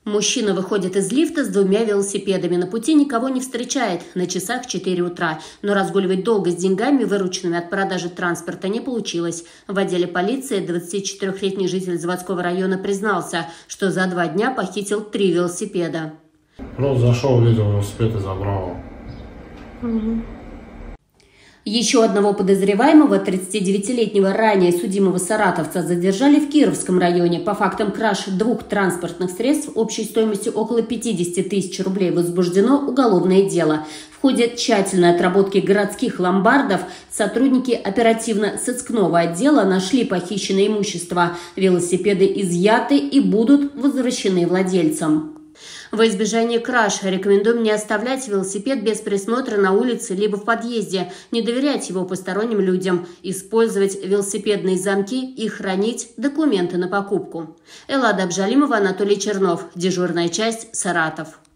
Мужчина выходит из лифта с 2 велосипедами. На пути никого не встречает. На часах 4 утра. Но разгуливать долго с деньгами, вырученными от продажи транспорта, не получилось. В отделе полиции 24-летний житель заводского района признался, что за 2 дня похитил 3 велосипеда. Просто зашел, увидел велосипед и забрал. Еще одного подозреваемого, 39-летнего ранее судимого саратовца, задержали в Кировском районе. По фактам краж 2 транспортных средств общей стоимостью около 50 тысяч рублей возбуждено уголовное дело. В ходе тщательной отработки городских ломбардов сотрудники оперативно-сыскного отдела нашли похищенное имущество. Велосипеды изъяты и будут возвращены владельцам. Во избежание краж рекомендуем не оставлять велосипед без присмотра на улице либо в подъезде, не доверять его посторонним людям, использовать велосипедные замки и хранить документы на покупку. Эллада Абжалимова, Анатолий Чернов. Дежурная часть, Саратов.